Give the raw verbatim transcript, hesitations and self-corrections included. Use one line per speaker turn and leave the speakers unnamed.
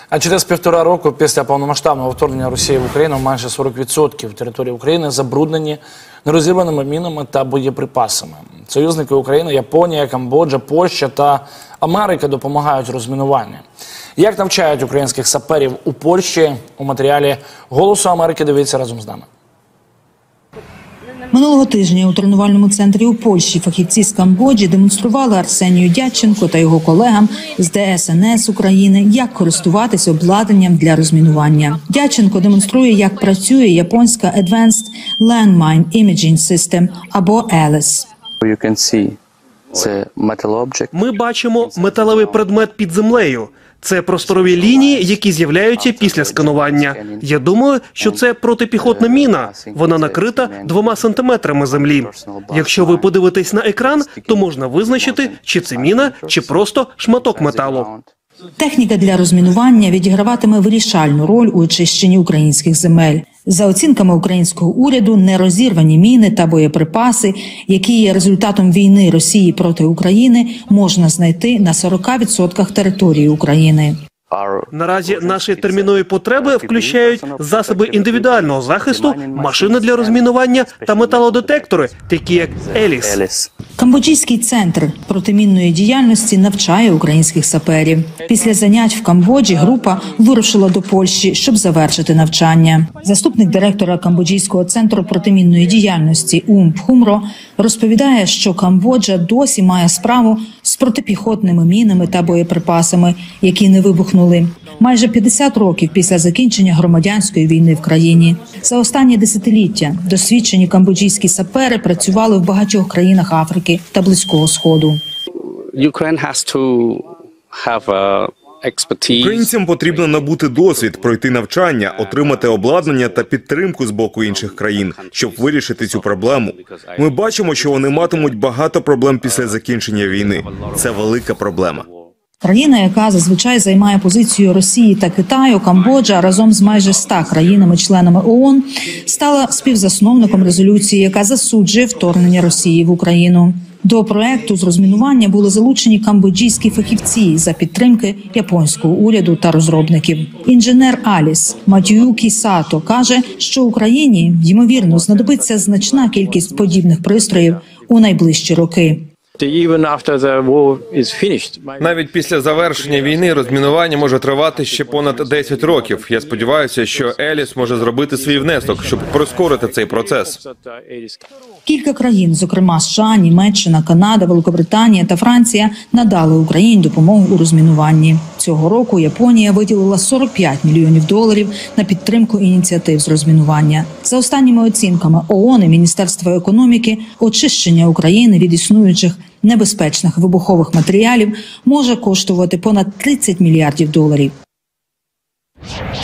А через півтора року після повномасштабного вторгнення Росії в Україну майже сорок відсотків території України забруднені нерозірваними мінами та боєприпасами. Союзники України – Японія, Камбоджа, Польща та Америка допомагають розмінуванню. Як навчають українських саперів у Польщі? У матеріалі «Голосу Америки» дивіться разом з нами.
Минулого тижня у тренувальному центрі у Польщі фахівці з Камбоджі демонстрували Арсенію Дядченко та його колегам з Д С Н С України, як користуватися обладнанням для розмінування. Дядченко демонструє, як працює японська Advanced Landmine Imaging System або Е Л І С.
Ми бачимо металевий предмет під землею. Це просторові лінії, які з'являються після сканування. Я думаю, що це протипіхотна міна. Вона накрита двома сантиметрами землі. Якщо ви подивитесь на екран, то можна визначити, чи це міна, чи просто шматок металу.
Техніка для розмінування відіграватиме вирішальну роль у очищенні українських земель. За оцінками українського уряду, нерозірвані міни та боєприпаси, які є результатом війни Росії проти України, можна знайти на сорока відсотках території України.
Наразі наші термінові потреби включають засоби індивідуального захисту, машини для розмінування та металодетектори, такі як Е Л І С.
Камбоджійський центр протимінної діяльності навчає українських саперів. Після занять в Камбоджі група вирушила до Польщі, щоб завершити навчання. Заступник директора Камбоджійського центру протимінної діяльності Ум Пхумро розповідає, що Камбоджа досі має справу з протипіхотними мінами та боєприпасами, які не вибухнули. Майже п'ятдесят років після закінчення громадянської війни в країні. За останні десятиліття досвідчені камбоджійські сапери працювали в багатьох країнах Африки та Близького Сходу.
Українцям потрібно набути досвід, пройти навчання, отримати обладнання та підтримку з боку інших країн, щоб вирішити цю проблему. Ми бачимо, що вони матимуть багато проблем після закінчення війни. Це велика проблема.
Країна, яка зазвичай займає позицію Росії та Китаю, Камбоджа разом з майже ста країнами-членами О О Н стала співзасновником резолюції, яка засуджує вторгнення Росії в Україну. До проекту з розмінування були залучені камбоджійські фахівці за підтримки японського уряду та розробників. Інженер Аліс Матююкі Сато каже, що Україні, ймовірно, знадобиться значна кількість подібних пристроїв у найближчі роки.
Навіть після завершення війни розмінування може тривати ще понад десять років. Я сподіваюся, що Е Л І С може зробити свій внесок, щоб прискорити цей процес.
Кілька країн, зокрема США, Німеччина, Канада, Великобританія та Франція, надали Україні допомогу у розмінуванні. Цього року Японія виділила сорок п'ять мільйонів доларів на підтримку ініціатив з розмінування. За останніми оцінками О О Н і Міністерства економіки, очищення України від існуючих небезпечних вибухових матеріалів може коштувати понад тридцять мільярдів доларів.